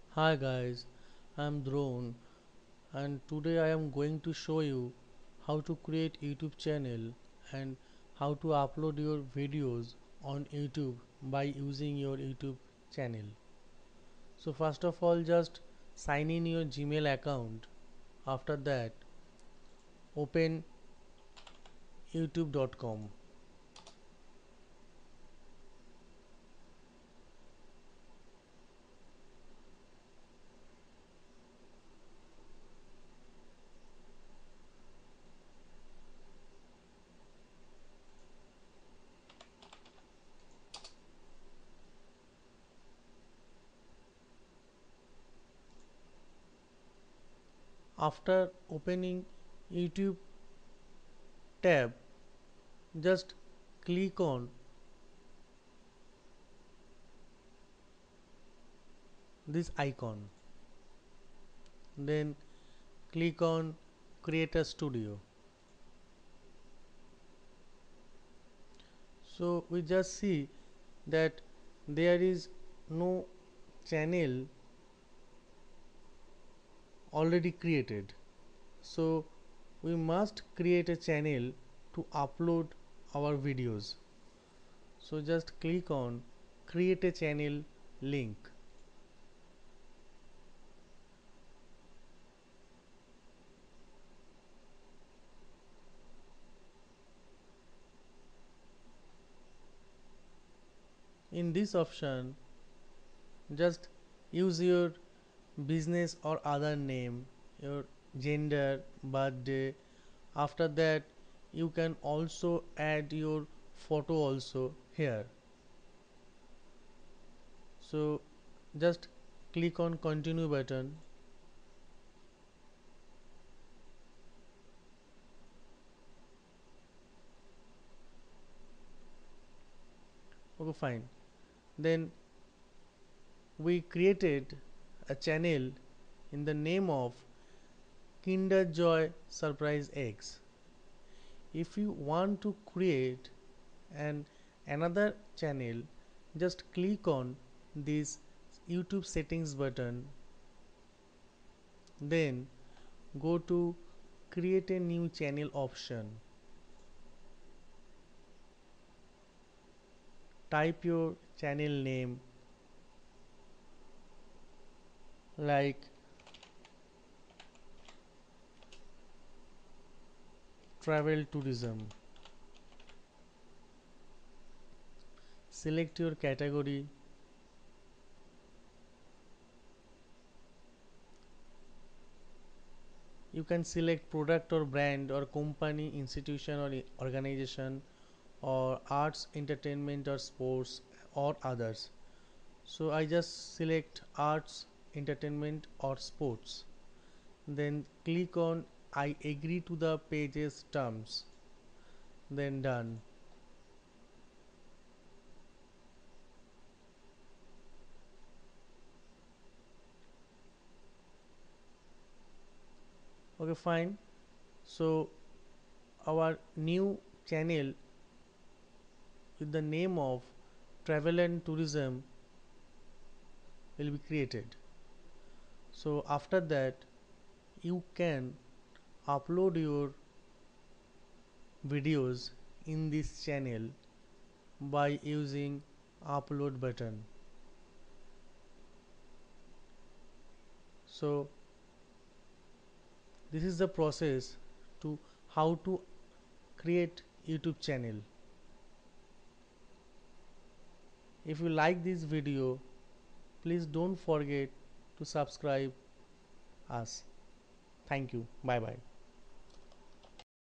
Hi guys, I'm Drone and today I am going to show you how to create YouTube channel and how to upload your videos on YouTube by using your YouTube channel. So first of all just sign in your Gmail account. After that open youtube.com. After opening YouTube tab just click on this icon, then click on Creator Studio. So we just see that there is no channel already created, so we must create a channel to upload our videos. So just click on create a channel link. In this option just use your business or other name, your gender, birthday. After that you can also add your photo also here. So just click on continue button. Okay, fine. Then we created a channel in the name of Kinder Joy Surprise Eggs. If you want to create an another channel, just click on this YouTube settings button, then go to create a new channel option. Type your channel name like travel tourism. Select your category. You can select product or brand or company, institution or organization, or arts, entertainment or sports or others. So I just select arts, entertainment or sports. Then click on I agree to the page's terms. Then done. Okay, fine. So our new channel with the name of travel and tourism will be created. So after that you can upload your videos in this channel by using upload button. So this is the process to how to create YouTube channel. If you like this video, please don't forget to subscribe us. Thank you. Bye bye.